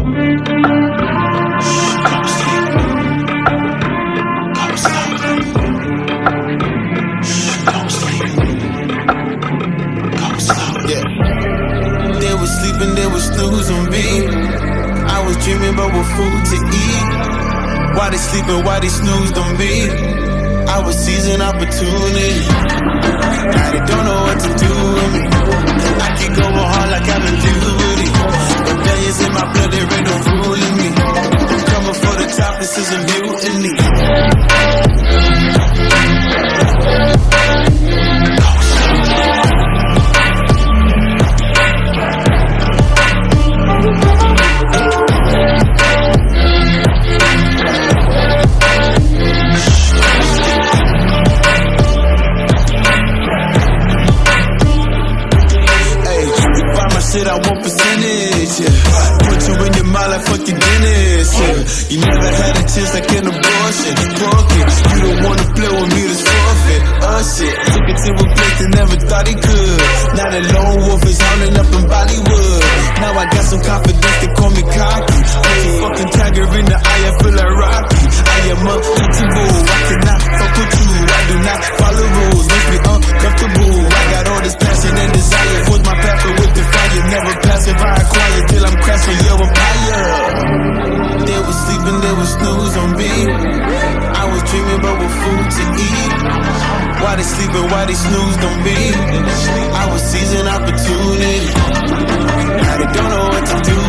They was sleeping, they was snoozing me. I was dreaming about what food to eat. Why they sleeping, why they snoozed on me? I was seizing opportunity. Now they don't know what to do with me. I keep going hard like I'm in puberty. Rebellions in my blood, there ain't no ruling me. I'm coming for the top, this is a mutiny. Shit, I want percentage, yeah. Put you in your mind like fuck your dentist, yeah. You never had a chance like an abortion. Broken, you don't wanna play with me, this forfeit. Shit, took it to a place they never thought he could. Now the lone wolf is howling up in Bollywood. Now I got some confidence, they call me cocky. I'm a fucking tiger in the eye, I feel like Rocky. I am untouchable, I cannot fuck with you. I do not follow rules, make me uncomfortable. I got all this passion and desire, force my path with the fire. Never passive, I acquire till I'm crashing your empire. They was sleeping, they was snooze on me. I was dreaming about what food to eat. Why they sleeping, why they snoozed on me? I was seizing opportunity. Now they don't know what to do.